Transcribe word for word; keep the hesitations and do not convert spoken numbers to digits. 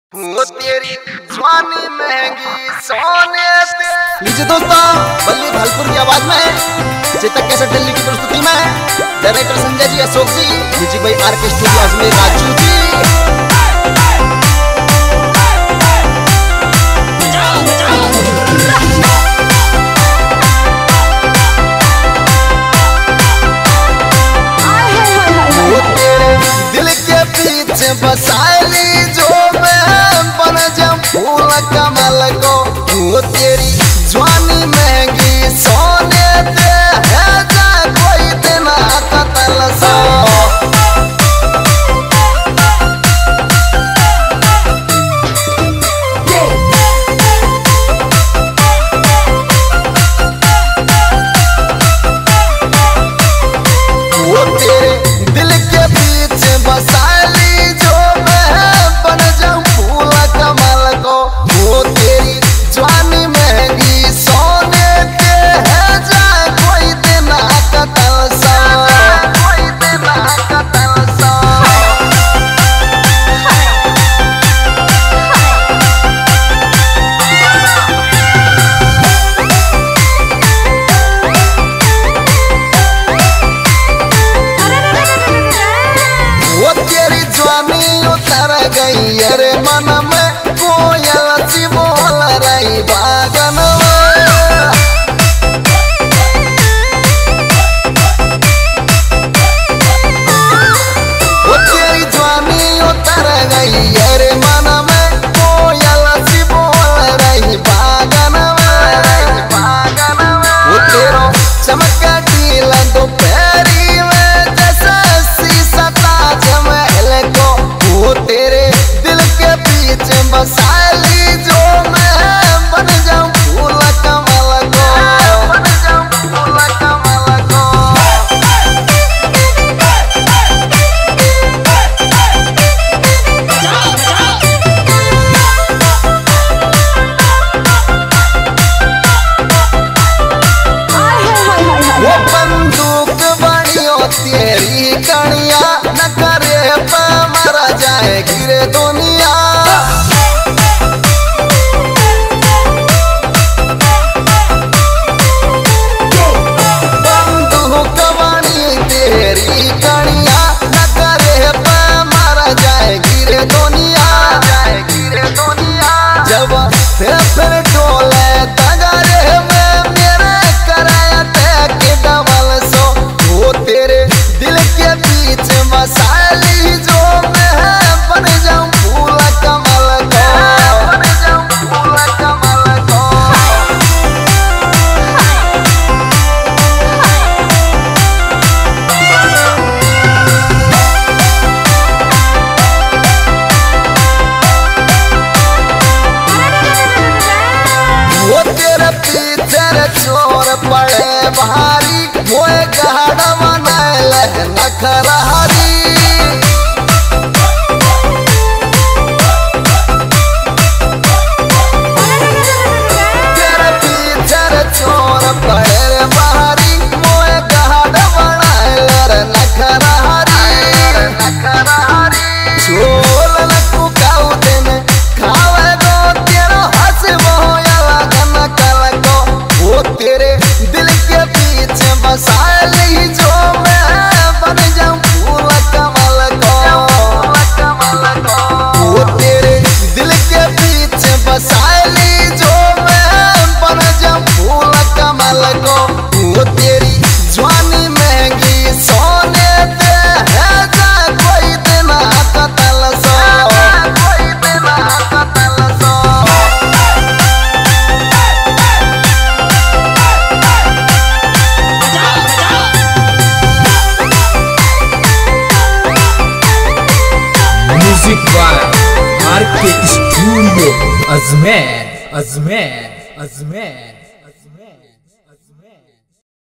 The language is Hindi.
वो तेरी जवानी महंगी सोने पे। लीजिए दोस्तों, बल्ली भालपुर की आवाज में चेतक कैसेट दिल्ली की प्रस्तुति में डायरेक्टर संजय जी, अशोक जी, म्यूजिक भाई R K studio Ajmer, Raju ji. वो तेरे दिल के पीछे बसाली जो मैं बन जाऊं फूल कमल को। वो तेरी जवानी महंगी सोने दे है जा कोई दिन कतल सा। वो तेरे दिल के पीछे बसाली जो मैं बन जाऊं फूल कमल को। वो तेरी जवानी महंगी सोने के है जा कोई दिन कतल सा, कोई दिन कतल सा। वो तेरी जवानी उतर गई अरे मन में कोयल सी बोल रही बागन में। वो तेरी जवानी उतर गई अरे मन में कोयल सी बोल रही बागन में, बागन में। वो तेरो चमक ढील दोपहरी में जैसे शीशा ताजमहल को। वो तेरे दिल के पीछे बसाली जो मैं बन जाऊं फूल कमल को, बन जाऊं फूल कमल को। वो बंदूक बड़ियो तेरी कणिया न करे पे मरा जाए गिरे दुनिया। बंदूक बड़ी तेरी कणिया न करे पे मरा जाए गिरे दुनिया, जाए गिरे दुनिया। जब फिर फिर डोले तगड़े में मेरे कराया के डबल सो। वो तेरे दिल के पीछे बसाली जो मैं बन जाऊं फूल कमल को, बन जाऊं फूल कमल को। वो तेरे पीछे चोर पड़े भारी वो गहड़ बनाए नखरहारी। तेरे पीछे चोर पड़े भारी वो गहड़ बनाए नखरहारी, नखरहारी। झोल लकू काऊ दिन खावे गो तेरो हंस मोया लगन कल को। वो तेरे दिल के पीछे बसाली जो मैं बन जाऊं फूल कमल को, कमल को। वो तेरे दिल के पीछे बसाली जो मैं बन जाऊं फूल कमल को। वो तेरी जवानी महंगी सोने दे है जा कोई दिन कतल सा, कोई दिन कतल सा। Music by R K studio Ajmer, Ajmer, Ajmer.